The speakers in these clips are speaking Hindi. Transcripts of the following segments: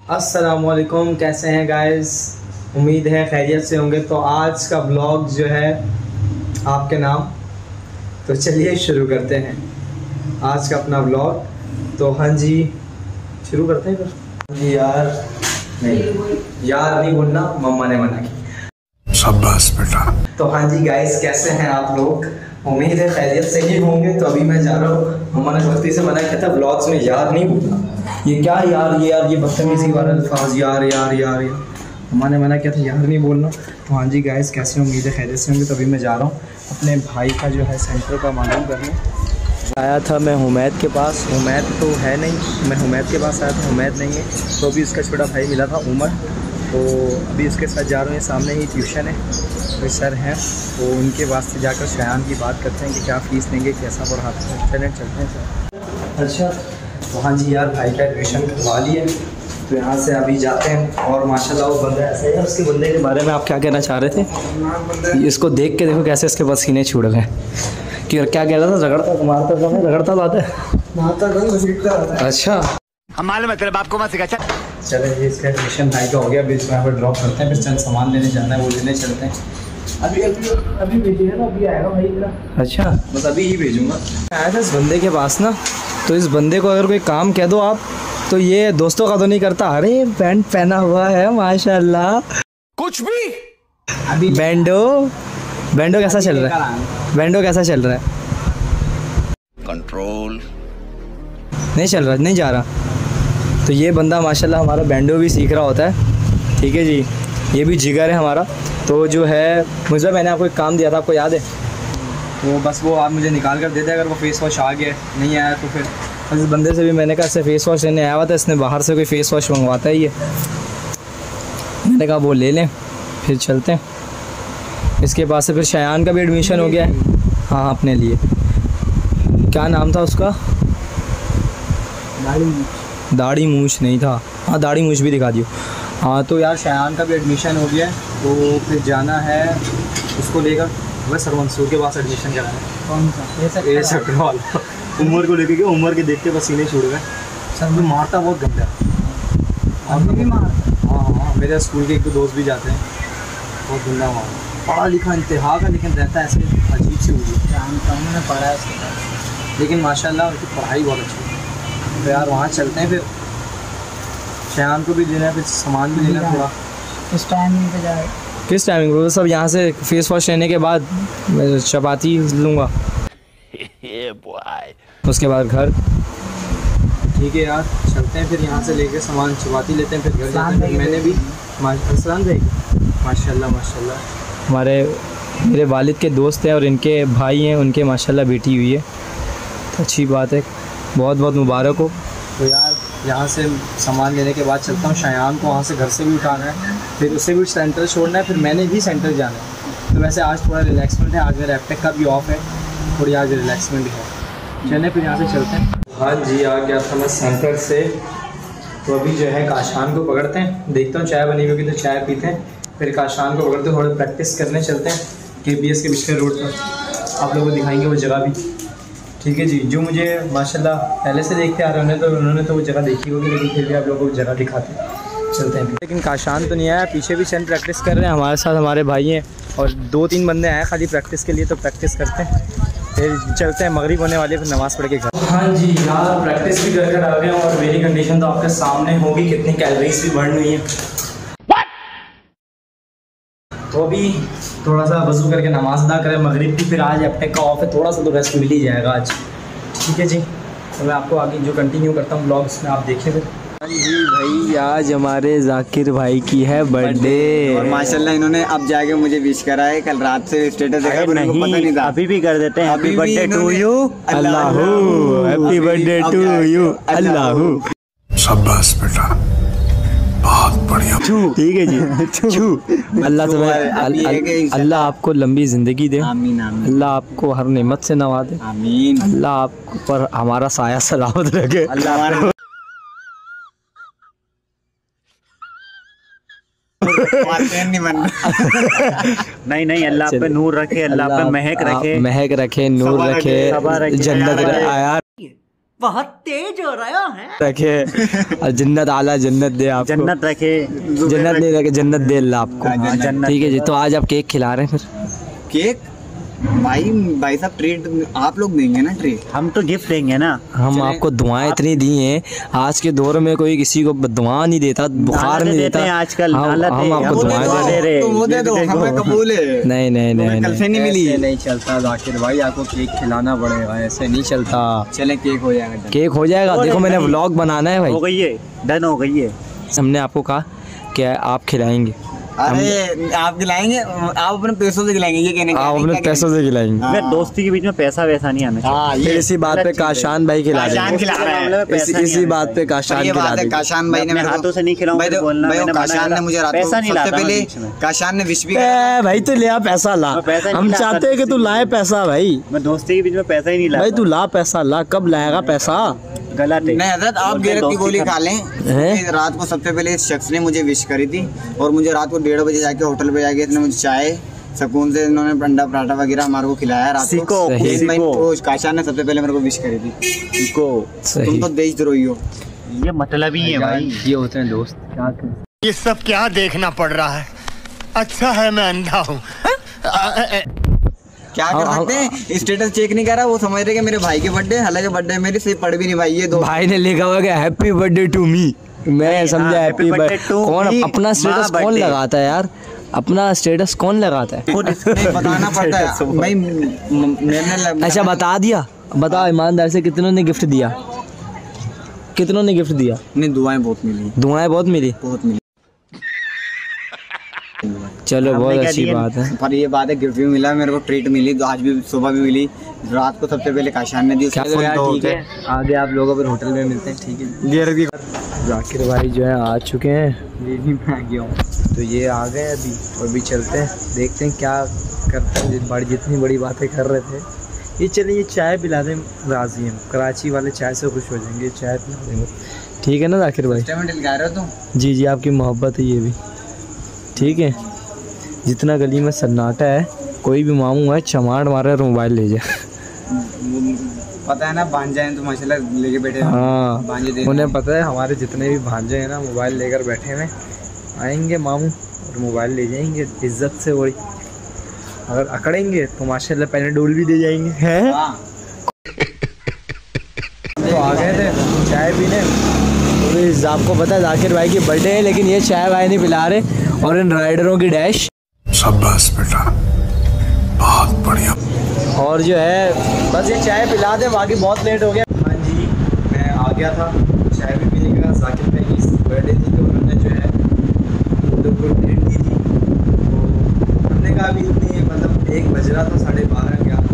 अस्सलामुअलैकुम, कैसे हैं गाइस? उम्मीद है खैरियत से होंगे। तो आज का ब्लॉग जो है आपके नाम, तो चलिए शुरू करते हैं आज का अपना ब्लॉग। तो हाँ जी, शुरू करते हैं फिर। जी यार नहीं बोलना, मम्मा ने मना की। शाबाश बेटा। तो हाँ जी गाइस, कैसे हैं आप लोग? उम्मीद है खैरियत से ही होंगे। तो अभी मैं जा रहा हूँ, मम्मा ने गलती से मना किया था ब्लॉग्स में याद नहीं बोलना। ये क्या यार ये बदतमीजी वाला अल्फाज, यार मम्मा ने मना किया था यार नहीं बोलना। तो हाँ जी गाइस, कैसे उम्मीद है खैरियत से होंगे। तो अभी मैं जा रहा हूँ अपने भाई का जो है सेंटर का मालूम करने। आया था मैं हुमैद के पास, हुमैद तो है नहीं, मैं हुमैद के पास आया था, हुमैद नहीं है। तो अभी उसका छोटा भाई मिला था उमर, तो अभी उसके साथ जा रहे हैं। सामने ही ट्यूशन है, कोई सर हैं, तो उनके वास्ते जाकर शयान की बात करते हैं कि क्या फ़ीस लेंगे, कैसा पढ़ाते हैं। चलते हैं सर। अच्छा, तो हाँ जी यार, भाई का एडमिशन करवा लिया, तो यहाँ से अभी जाते हैं। और माशाल्लाह वो बंदा ऐसा है। उसके बंदे के बारे में आप क्या कहना चाह रहे थे? इसको देख के देखो कैसे इसके पसीने छूट गए। कि क्या कह रहा था? रगड़ता मारता समय रगड़ता था। अच्छा, हमारे मतलब आपको मत सिखा। चले जी, इसका एडमिशन भाई का हो गया। अभी इसको यहाँ पर ड्रॉप करते हैं, फिर चंद सामान लेने जाना है, वो लेने चलते हैं। अभी भेजिएगा ना, अभी आएगा भाई मेरा। अच्छा, बस अभी ही भेजूँगा। आया था इस बंदे के पास ना, तो इस बंदे को अगर कोई काम कह दो आप, तो ये दोस्तों का तो नहीं करता। अरे पैंट पहना हुआ है माशाल्लाह, कुछ भी। अभी बैंडो कैसा चल रहा है? बैंडो कैसा चल रहा है? कंट्रोल नहीं चल रहा, नहीं जा रहा। तो ये बंदा माशाल्लाह हमारा बैंडो भी सीख रहा होता है। ठीक है जी, ये भी जिगर है हमारा। तो जो है मुझे, मैंने आपको एक काम दिया था, आपको याद है? तो बस वो आप मुझे निकाल कर दे दे। अगर वो फेस वॉश आ गया, नहीं आया तो फिर इस बंदे से भी मैंने कहा, इससे फेस वॉश लेने आया हुआ था, इसने बाहर से कोई फेस वॉश मंगवाता है ये। मैंने कहा वो ले लें, फिर चलते हैं। इसके पास से फिर शयान का भी एडमिशन हो गया है। हाँ, अपने लिए। क्या नाम था उसका? दाढ़ी मूछ नहीं था। हाँ, दाढ़ी मूछ भी दिखा दियो। हाँ, तो यार शयान का भी एडमिशन हो गया है, तो फिर जाना है उसको लेकर। वह सर मंसूर के पास एडमिशन कराना है। कौन सा? ये सेक्टर वाला। उमर को लेके गया, उमर के देख के पसीने छूट गए। सर भी मारता बहुत गंदा। अभी भी मारता? हाँ, मेरे स्कूल के एक दो दोस्त भी जाते हैं, बहुत गंदा मारता। पढ़ा लिखा इंतहा का, लेकिन रहता है ऐसे अजीब से मुझे। मैंने पढ़ा है उसके पास, लेकिन माशाल्लाह उनकी पढ़ाई बहुत अच्छी है। तो यार वहाँ चलते हैं, फिर शयान को भी लेना है, फिर सामान भी लेना थोड़ा। किस टाइमिंग पे जाए? किस टाइमिंग पे? सब यहाँ से फेस वॉश लेने के बाद मैं चपाती लूँगा। उसके बाद घर। ठीक है यार, चलते हैं फिर यहाँ से लेके सामान, चपाती लेते हैं, फिर घर जाते हैं। मैंने भी माशाल्लाह मेरे वालिद के दोस्त हैं और इनके भाई हैं, उनके माशाल्लाह बेटी हुई है, तो अच्छी बात है, बहुत बहुत मुबारक हो। तो यार यहाँ से सामान लेने के बाद चलता हूँ। शयान को वहाँ से घर से भी उठाना है, फिर उसे भी सेंटर छोड़ना है, फिर मैंने भी सेंटर जाना है। तो वैसे आज थोड़ा रिलैक्समेंट है, आज मेरा एपटेक का भी ऑफ है, थोड़ी आज रिलैक्समेंट है। चलें फिर यहाँ से चलते हैं। हाँ जी, आ गया था मैं सेंटर से। तो अभी जो है काशान को पकड़ते हैं, देखता हूँ चाय बनी होगी तो चाय पीते हैं, फिर काशान को पकड़ते थोड़ा प्रैक्टिस करने चलते हैं KPS के पिछले रोड पर। आप लोगों को दिखाएंगे वो जगह भी। ठीक है जी, जो मुझे माशाल्लाह पहले से देखते आ रहे हैं, तो उन्होंने तो वो जगह देखी होगी, लेकिन फिर भी आप लोगों को जगह दिखाते हैं, चलते हैं। लेकिन काशान तो नहीं आया, पीछे भी चंद प्रैक्टिस कर रहे हैं हमारे साथ, हमारे भाई हैं, और 2-3 बंदे आए खाली प्रैक्टिस के लिए, तो प्रैक्टिस करते हैं, फिर चलते हैं। मगरिब होने वाली है, फिर नमाज़ पढ़ के घर। हाँ जी यार, प्रैक्टिस भी कर आ गए हैं, और मेरी कंडीशन तो आपके सामने होगी, कितनी कैलोरीज भी बर्न हुई है। तो अभी थोड़ा सा वज़ू करके नमाज़ अदा करें मगरिब की, फिर आज एपटेक का ऑफ है, थोड़ा सा तो रेस्ट मिल ही जाएगा आज। ठीक है जी, तो मैं आपको आगे जो कंटिन्यू करता हूँ ब्लॉग्स में, आप देखिए फिर। हाँ जी भाई, आज हमारे जाकिर भाई की है बर्थडे, और माशाल्लाह इन्होंने अब जाके मुझे विश करा है। कल रात से स्टेटस देखा, उनको पता नहीं था। अभी भी कर देते हैं। हैप्पी बर्थडे टू यू अल्लाहू, हैप्पी बर्थडे टू यू अल्लाहू। शाबाश बेटा, बहुत बढ़िया। ठीक है जी। अल्लाह तुम्हें, अल्लाह आपको लंबी ज़िंदगी दे। आमीन आमीन। अल्लाह आपको हर नेमत से नवाजे। आमीन। अल्लाह आपको पर हमारा साया सलामत रखे। अल्लाह नहीं, अल्लाह पे नूर रखे, अल्लाह पे महक रखे, महक रखे, नूर रखे, जन्नत यार। बहुत तेज हो रहा है। रखे और जन्नत आला जन्नत दे आपको। जन्नत रखे, जन्नत नहीं रखे, जन्नत दे अल्लाह आपको। हाँ, जन्नत। ठीक है जी, तो आज आप केक खिला रहे हैं फिर? केक भाई साहब ट्रीट आप लोग देंगे ना ट्रीट? हम तो गिफ्ट देंगे ना। हम आपको दुआएं इतनी दी हैं, आज के दौर में कोई किसी को दुआ नहीं देता, बुखार नहीं देता। आजकल हम आपको दुआएं दे रहे। तो वो दे दो, हमें कबूल है। नहीं नहीं नहीं कल से नहीं मिली। नहीं चलता जाकिर भाई, आपको केक खिलाना पड़ेगा, ऐसे नहीं चलता। चले केक हो जाएगा। केक हो जाएगा, देखो मैंने व्लॉग बनाना है हो भाई। गई है, डन हो गई है। हमने आपको कहा कि आप खिलाएंगे। अरे आप खिलाएंगे, आप अपने पैसों से खिलाएंगे, ये कहने आप अपने पैसों से खिलाएंगे। मैं दोस्ती के बीच में पैसा वैसा नहीं आना चाहिए। फिर इसी बात पे काशान भाई खिला काशान खिला रहा है। इसी बात पे काशान ये खिला बात है, देंगे। काशान भाई ने मेरे हाथों से नहीं खिलाऊंगा, भाई बोलना मैंने काशान ने मुझे रात को पैसा नहीं सबसे लाता पहले बीच में। काशान ने विश भी ए भाई तू ले आ पैसा ला, मैं पैसा नहीं हम लाता चाहते हैं कि तू लाए पैसा भाई। मैं दोस्ती के बीच में पैसा ही नहीं भाई लाता। तू ला पैसा, ला, कब लाएगा पैसा? गलत है। नहीं हजरत, आप गैरत की गोली खा लें। हैं? रात को सबसे पहले इस शख्स ने मुझे विश करी थी और मुझे रात को 1:30 बजे जाके होटल पे जाके इसने मुझे चाय सुकून से इन्होंने अंडा पराठा वगैरह हमारे को खिलाया रात को। काशान ने सबसे पहले मेरे को विश करी थी। तुम तो देशद्रोही हो। ये मतलब ही है भाई। ये होते हैं दोस्त। क्या करें? ये सब क्या देखना पड़ रहा है? अच्छा है मैं अंधा हूँ। क्या कर सकते हैं, स्टेटस चेक नहीं कर रहा, वो समझ रहे कि मेरे भाई के बर्थडे, हालांकि बर्थडे मेरी सही पढ़ भी नहीं भाई। ये दो भाई ने लिखा हुआ कि हैप्पी बर्थडे टू मी। मैं समझा हैप्पी बर्थडे कौन? अपना स्टेटस कौन लगाता है यार? अपना स्टेटस कौन लगाता है? नहीं बताना पड़ता है भाई। मैंने अच्छा बता दिया, बताओ ईमानदार से कितनों ने गिफ्ट दिया? कितनों ने गिफ्ट दिया? नहीं दुआएं बहुत मिली, दुआएं बहुत मिली। बहुत मिली। चलो बहुत अच्छी बात है। पर ये बात है, गिफ्ट भी मिला मेरे को, ट्रीट मिली, तो आज भी सुबह भी मिली, रात को सबसे पहले काशान ने दी। ठीक है, आगे आप लोगों पर होटल में मिलते हैं। ठीक है, जाकिर भाई जो है आ चुके हैं। ये भी मैं आ गया हूँ, तो ये आ गए अभी चलते हैं, देखते हैं क्या करते हैं। जितनी बड़ी बातें कर रहे थे, ये चलिए चाय पिला दें, राजी हैं। कराची वाले चाय से खुश हो जाएंगे, चाय पिला देंगे। ठीक है ना जाकिर भाई? गा रहे हो तुम? जी जी, आपकी मोहब्बत है ये भी। ठीक है, जितना गली में सन्नाटा है, कोई भी मामू है चमाट मार रहा है, मोबाइल ले जाए। पता है ना, भांजा है तो माशाल्लाह लेके बैठे हैं। हाँ, उन्हें पता है हमारे जितने भी भांजे हैं ना, मोबाइल लेकर बैठे हुए आएंगे मामू और मोबाइल ले जाएंगे इज्जत से। वही अगर अकड़ेंगे तो माशाल्लाह पहले डोल भी दे जाएंगे। हैं? तो आ गए थे चाय पीने। तो आपको पता है जाकिर भाई की बर्थडे है, लेकिन ये चाय भाई नहीं पिला रहे, और इन राइडरों की डैश। शाबाश बेटा, बहुत बढ़िया। और जो है बस ये चाय पिला दे, बाकी बहुत लेट हो गया। हाँ जी, मैं आ गया था चाय भी पीने का। जाकिर भाई की बर्थडे थी, तो उन्होंने जो है हम लोग को ट्रीट दी थी। तो हमने कहा अभी इतनी, मतलब 1 बज रहा था, 12:30 क्या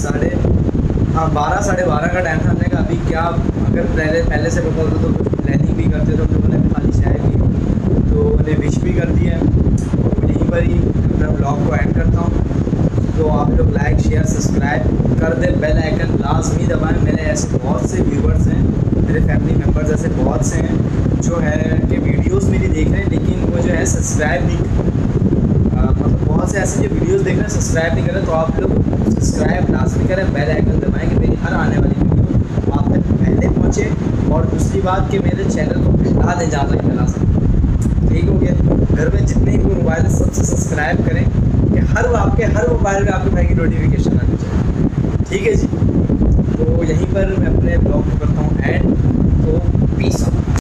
12 साढ़े 12 का टाइम था। हमने कहा अभी क्या, अगर पहले से पता होता तो कुछ प्लानिंग भी करते, तो हम लोगों ने खाली चाय पी, तो उन्हें विश भी कर दिया। तो यहीं पर ही अपना ब्लॉग को एंड करता हूँ। तो आप लोग लाइक शेयर सब्सक्राइब कर दे, बेल आइकन लाजमी दबाएं। मेरे ऐसे बहुत से व्यूवर्स हैं, मेरे फैमिली मेम्बर्स ऐसे बहुत से हैं जो है कि वीडियोस मेरी देख रहे हैं, लेकिन वो जो है सब्सक्राइब नहीं, मतलब बहुत से ऐसे जो वीडियोस देख रहे हैं सब्सक्राइब नहीं कर रहे। तो आप लोग सब्सक्राइब लाजमी करें, बेल आइकन दबाएं कि मेरी हर आने वाली वीडियो आप तक पहले पहुँचे। और दूसरी बात कि मेरे चैनल को फैला दें ज़्यादा से फैला सकते। ठीक हो गया? घर में जितने भी मोबाइल सबसे सब्सक्राइब करें कि हर मोबाइल में आपके भाई की नोटिफिकेशन आनी चाहिए। ठीक है जी, तो यहीं पर मैं अपने ब्लॉग को करता हूँ एंड। तो पीस।